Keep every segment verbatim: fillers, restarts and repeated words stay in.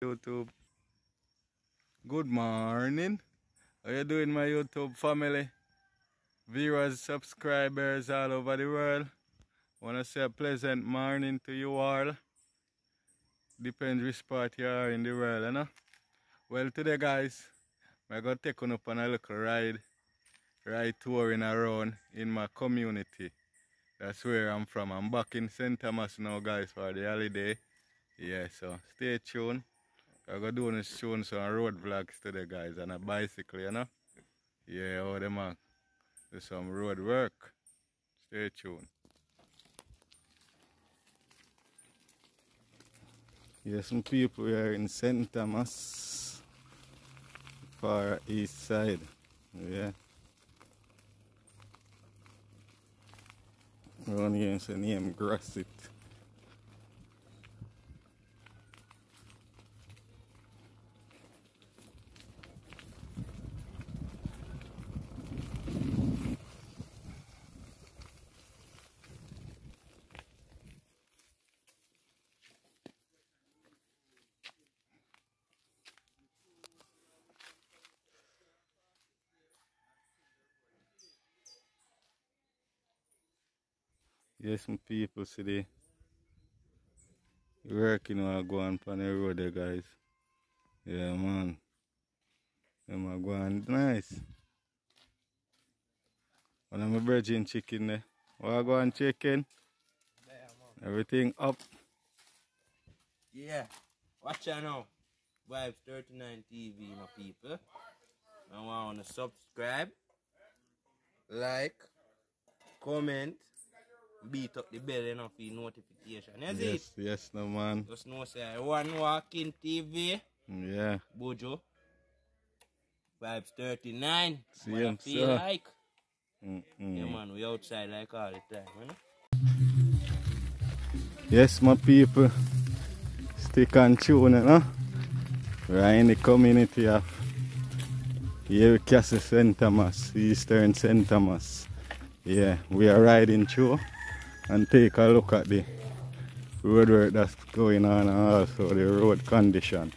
YouTube. Good morning. How you doing, my YouTube family? Viewers, subscribers all over the world. Want to say a pleasant morning to you all. Depends which part you are in the world, you know? Well, today, guys, I'm going to take on up on a little ride. Ride touring around in my community. That's where I'm from. I'm back in Saint Thomas now, guys, for the holiday. Yeah, so stay tuned. I'm going to do this soon some road vlogs today, guys, on a bicycle, you know? Yeah, all them are do some road work. Stay tuned. Yes, some people are in Saint Thomas, far east side. Yeah. Around here is the name Grasset. Yes, some people see the working while going on the road there, guys. Yeah, man. Them are going nice. One of my virgin chicken there. What go on chicken? There, man. Everything up. Yeah. Watch out now. Vibes thirty-nine T V, my people. I want to subscribe, like, comment, beat up the bell, you know, for notification. Is Yes, it? yes, no man. Just know, say, one walking T V. Yeah. Bojo. Vibes thirty-nine. See What I him, feel sir. like. Mm -mm. Yeah, man, we outside like all the time, you know? Yes, my people. Stick and tune, you know? We're in the community of here, Castle Saint Thomas, Eastern Saint Thomas. Yeah, we are riding through and take a look at the road work that's going on and also the road condition.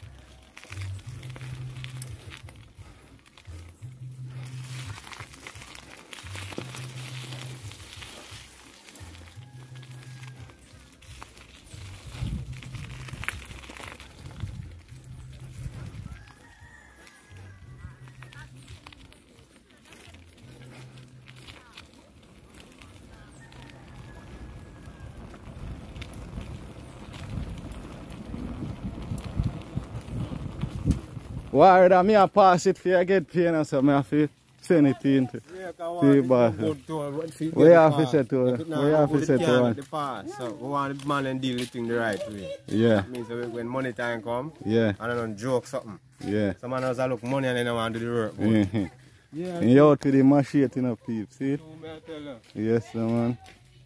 Why that me a pass it for you get pain, so I have to send it into the bus. We have to say to we have to say to one. So we want the man and deal with things the right way. Yeah. That means when money time come, Yeah. I don't joke something. Yeah. Some man has a look money and then I want to do the work. Mm-hmm. Yeah. And you out to the machine, you know, peeps, see? Yes, no, man.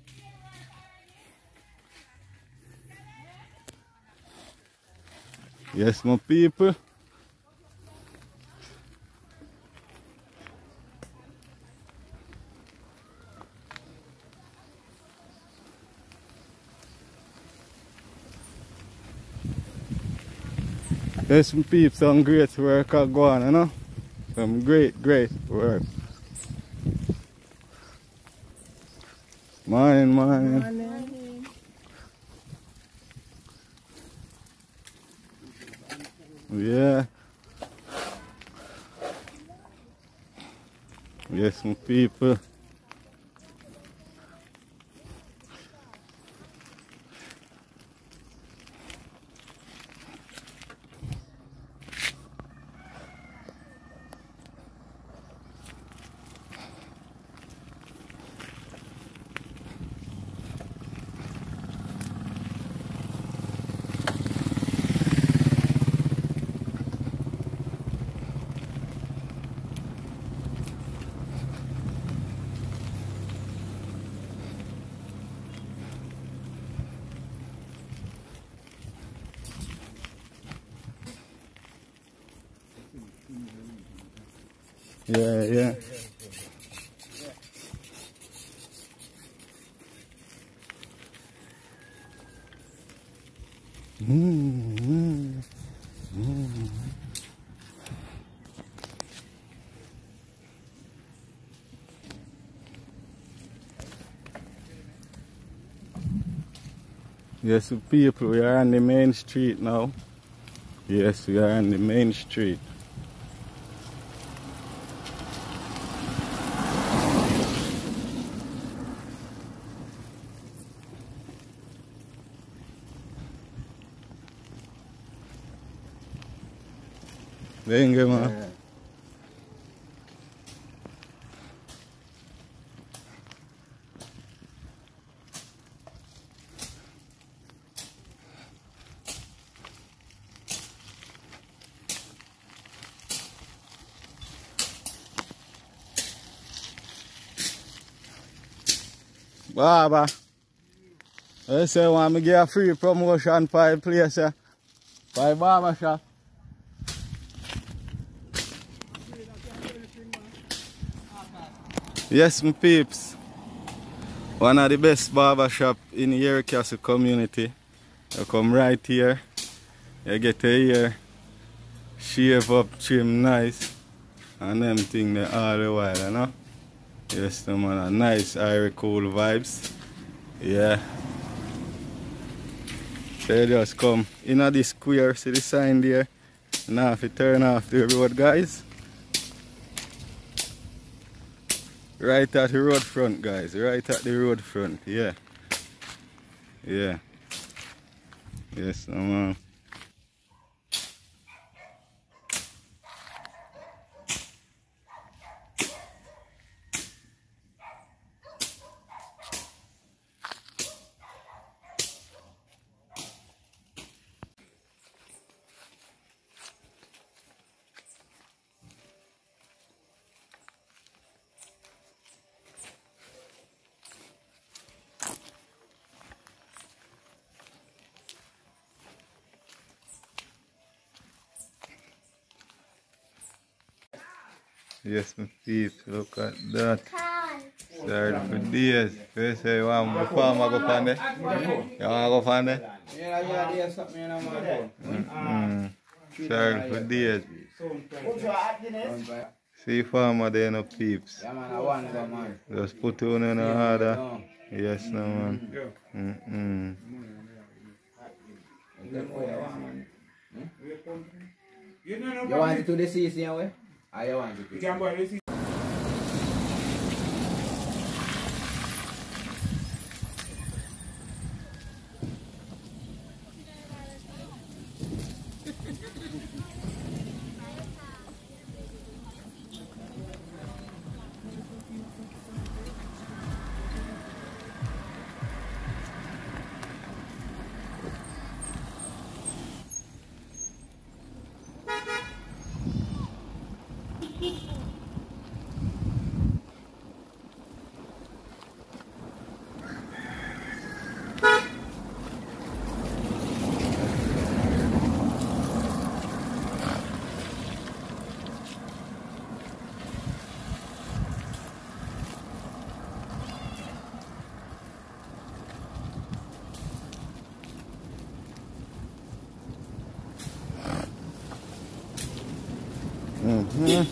Yes, my people. There's some people, some great work are going, you know? Some great, great work. Morning, morning. Morning. Yeah. Yes, some people. Yeah, yeah. Mm-hmm. Mm. Yes, people, we are on the main street now. Yes, we are on the main street. Venga, man. Yeah. Baba, I say want me give a free promotion for the place, eh? For the barber shop. Yes, my peeps. One of the best barber shop in the Erie Castle community. You come right here. You get to here, shave up, trim nice, and them thing there all the while, you know? Yes, no man, a nice, airy, cool vibes. Yeah. So you just come in at this square, see the sign there. Now if you turn off the road, guys. Right at the road front, guys. Right at the road front, yeah. Yeah. Yes, no man. Yes, my peeps, look at that. Sorry for days. You say you want my farmer go find it? You want to go find it? Yeah, yeah, there's something in my phone. Mm-hmm. Sorry for days. See farmer there, no peeps. Yeah, man, I want to go, man. Just put it on in the order. Yes, no, man. Mm-mm. You want it to the season, way? I want it to. Mm-hmm.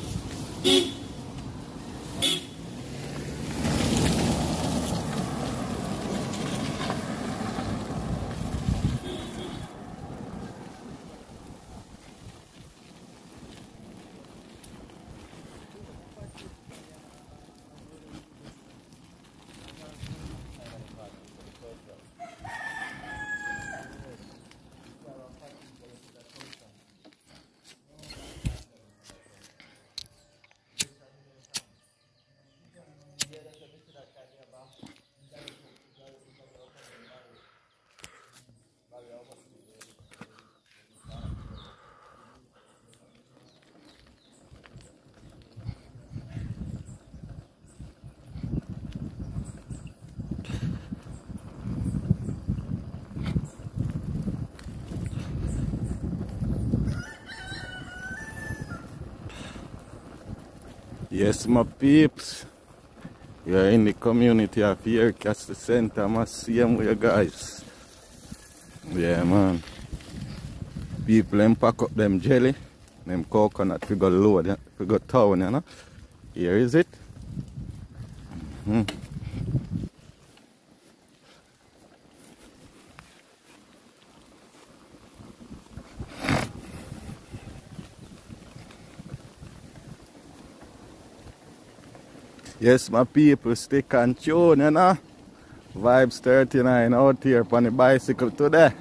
Yes, my peeps. We are in the community of Erie Castle Center. I must see them with you guys. Yeah, man. people them pack up them jelly, them coconut we go load, yeah, we go town, you know. Here is it. Mm. Yes, my people, stick and tune, you know. Vibes thirty-nine out here on the bicycle today.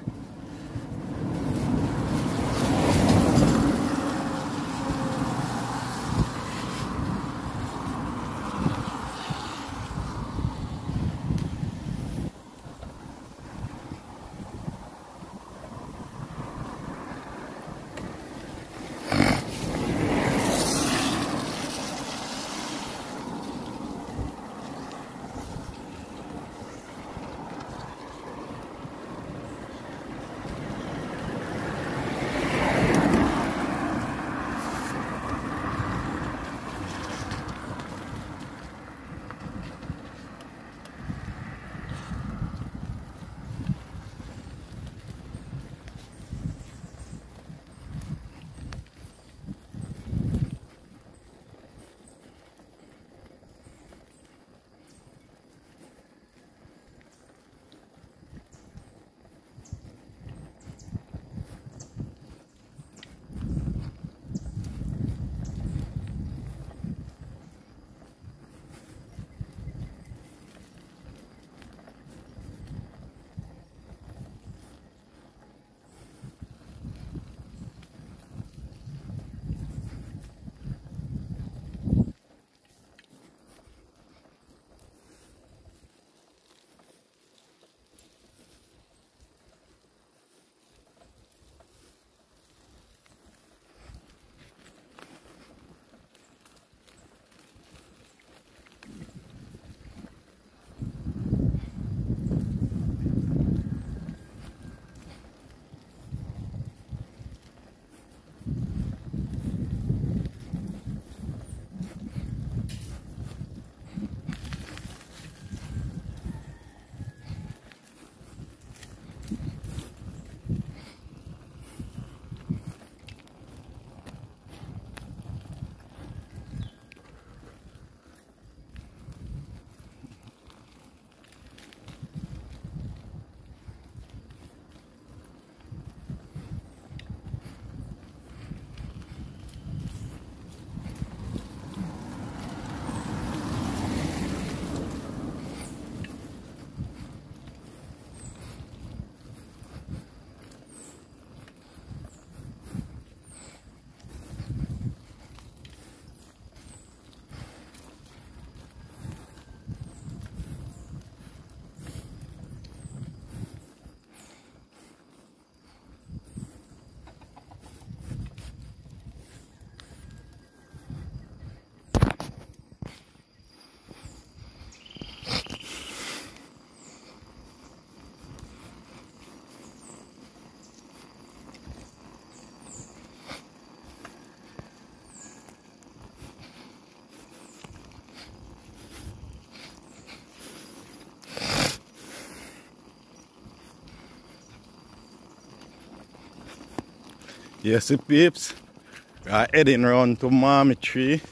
Yes, the peeps are heading round to Marmy Tree.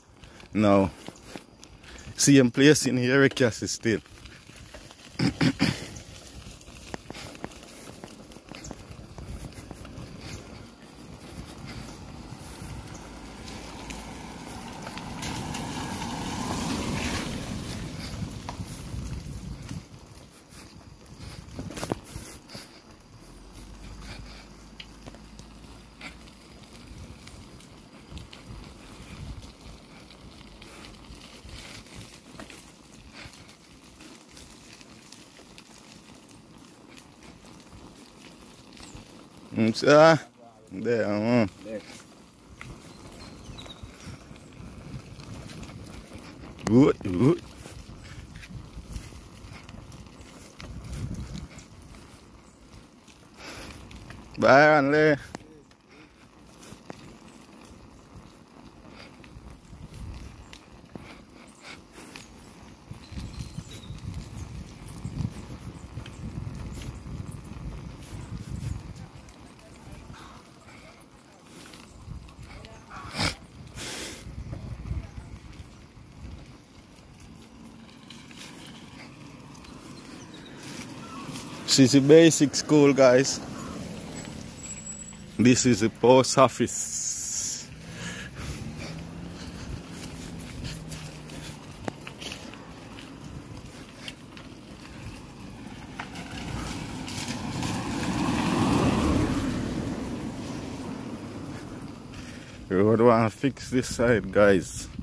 Now, same place in here, Cassie still. Mm, sir. There, uh. Good, good. Byron Lee. This is the basic school, guys. This is the post office. We would want to fix this side, guys.